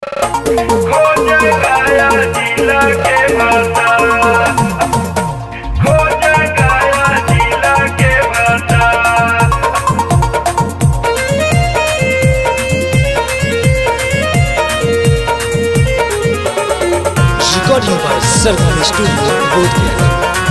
खोज गया जिला के भाता, खोज गया जिला के भाता। Recording by Sargon Studio, Bodhgaya।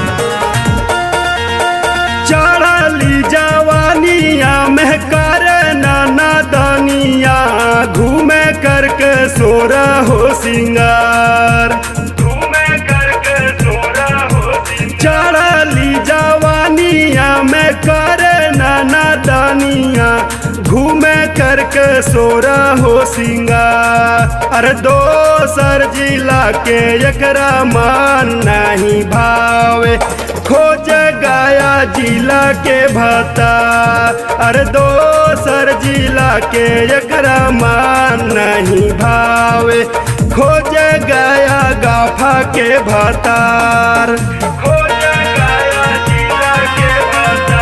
चढ़ली जवानिया में करे नाना दानिया, घूमे करके सोरा हो सिंगार, घूमे करके सोरा हो सिंगार। चढ़ली जवानिया में करे नाना दानिया, घूमे करके सोरा हो सिंगार। अरे दोसर जिला के एकरा मान नहीं भावे, खोज गया जिला के भाता। अरे दोसर जिला के एकरा मान नहीं भावे, खोज गया गाफा के भातार। खोज गया जिला के भाता,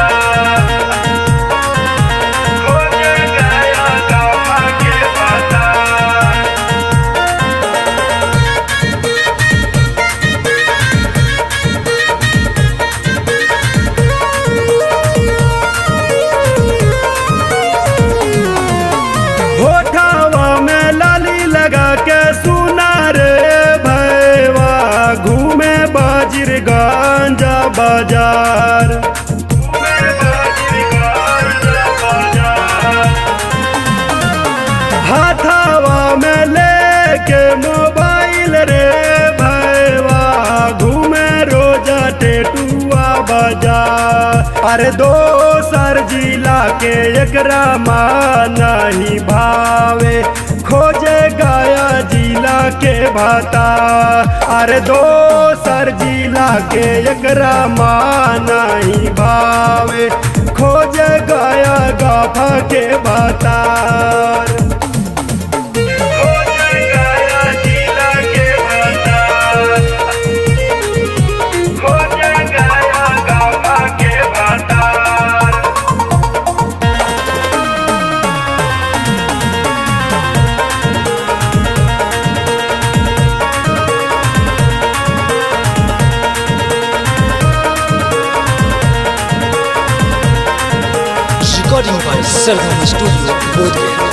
खोज गया गाफा के भातार। होठावा में लाली लगा के सुना रे भैया, घूमे बाजिर गांजा बाजार, घूमे बाजिर गांजा बाजार। हाथावा में लेके मोबाइल रे भैया, घूमे रोजा टेटुआ बाजार। अरे दोसर जिला के एकरा मान नहीं भावे, खोजे गया जिला के भाता। अरे दोसर जिला के एकरा मान नहीं भावे, खोजे गया गाफा के भातार। खोज गया जिला के भातार, खोज गया गाफा के भातार। Recording by Sargon Studio, Bodhgaya।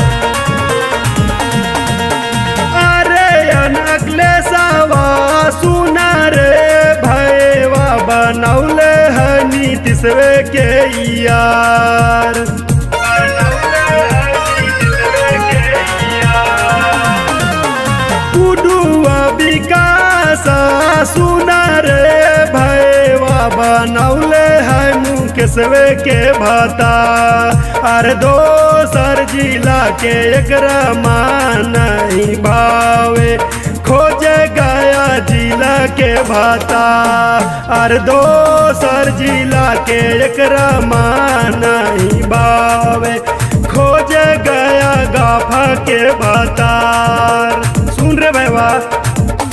अरे अनगले सवा सुना रे भैया, बनौले है नीतीशवे के यार, बनौले है नीतीशवे के यार। कुडुआ विकास सुना रे भैया, बनौले है मुकेशवे के भाता। अरे दोसर जिला के एकरा मान नहीं भावे, खोज गया जिला के भाता। अरे दोसर जिला के एकरा मान नहीं भावे, खोज गया गाफा के भातार। सुन रे भैया।